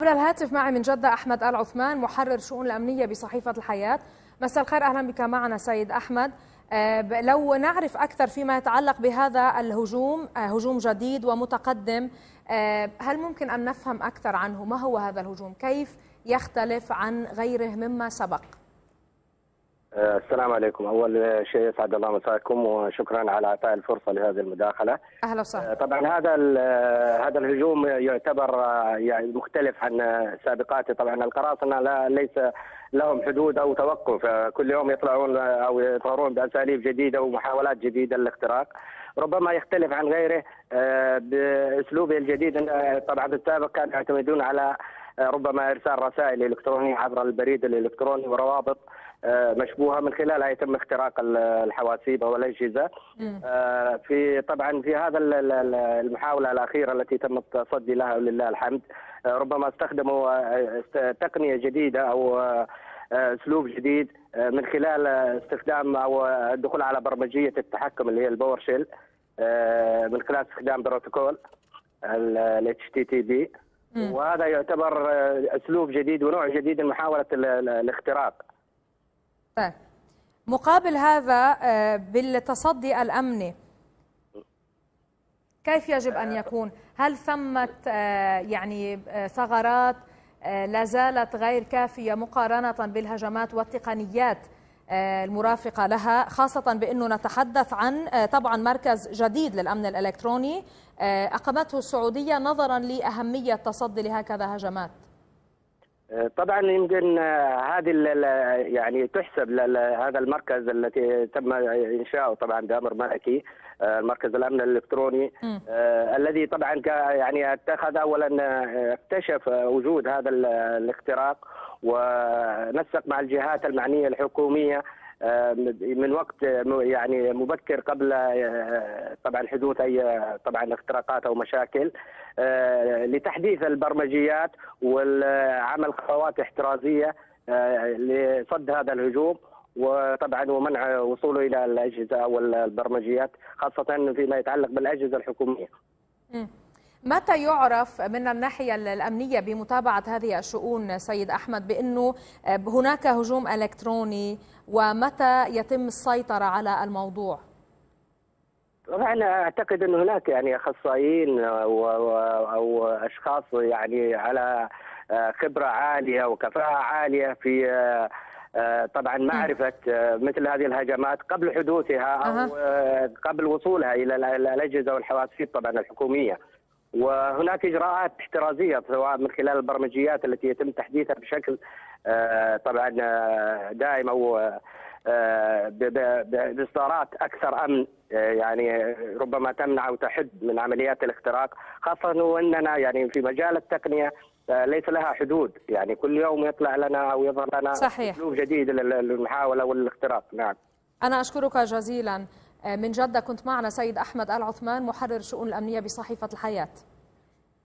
على الهاتف معي من جدة أحمد آل عثمان، محرر شؤون الأمنية بصحيفة الحياة. مساء الخير، أهلا بك معنا سيد أحمد. لو نعرف أكثر فيما يتعلق بهذا الهجوم، هجوم جديد ومتقدم، هل ممكن أن نفهم أكثر عنه؟ ما هو هذا الهجوم؟ كيف يختلف عن غيره مما سبق؟ السلام عليكم. أول شيء يسعد الله مساكم وشكرا على إعطاء الفرصة لهذه المداخلة. أهلا وسهلا. طبعا هذا الهجوم يعتبر يعني مختلف عن سابقاته. طبعا القراصنة ليس لهم حدود أو توقف، كل يوم يطلعون أو يظهرون بأساليب جديدة ومحاولات جديدة للاختراق. ربما يختلف عن غيره بأسلوبه الجديد. طبعا في السابق كانوا يعتمدون على ربما إرسال رسائل إلكترونية عبر البريد الإلكتروني وروابط مشبوهة من خلالها يتم اختراق الحواسيب او الاجهزه. طبعا في هذا المحاوله الاخيره التي تم التصدي لها ولله الحمد، ربما استخدموا تقنيه جديده او اسلوب جديد من خلال استخدام او الدخول على برمجيه التحكم اللي هي الباور شيل، من خلال استخدام بروتوكول ال HTTP، وهذا يعتبر اسلوب جديد ونوع جديد من محاوله الاختراق. طيب، مقابل هذا بالتصدي الأمني كيف يجب أن يكون؟ هل ثمة يعني ثغرات لا زالت غير كافية مقارنة بالهجمات والتقنيات المرافقة لها، خاصة بأنه نتحدث عن طبعا مركز جديد للأمن الإلكتروني أقامته السعودية نظرا لأهمية تصدي لهكذا هجمات؟ طبعا يمكن هذه يعني تحسب لهذا المركز التي تم انشاؤه طبعا بامر ملكي، مركز الامن الالكتروني، الذي طبعا يعني اتخذ اولا اكتشف وجود هذا الاختراق ونسق مع الجهات المعنيه الحكوميه من وقت يعني مبكر قبل طبعا حدوث اي طبعا اختراقات او مشاكل، لتحديث البرمجيات والعمل خطوات احترازيه لصد هذا الهجوم، وطبعا ومنع وصوله الى الاجهزه والبرمجيات، خاصه فيما يتعلق بالاجهزه الحكوميه. متى يعرف من الناحية الأمنية بمتابعة هذه الشؤون سيد أحمد بأنه هناك هجوم إلكتروني، ومتى يتم السيطرة على الموضوع؟ طبعا أعتقد أن هناك يعني أخصائيين أو أشخاص يعني على خبرة عالية وكفاءة عالية في طبعا معرفة مثل هذه الهجمات قبل حدوثها أو قبل وصولها إلى الأجهزة والحواسيب طبعا الحكومية. وهناك إجراءات احترازية سواء من خلال البرمجيات التي يتم تحديثها بشكل طبعا دائم أو بإصدارات أكثر أمن، يعني ربما تمنع أو تحد من عمليات الاختراق، خاصة وأننا يعني في مجال التقنية ليس لها حدود، يعني كل يوم يطلع لنا أو يظهر لنا أسلوب جديد للمحاولة والاختراق. نعم، أنا أشكرك جزيلا. من جدة كنت معنا سيد أحمد آل عثمان، محرر شؤون الأمنية بصحيفة الحياة.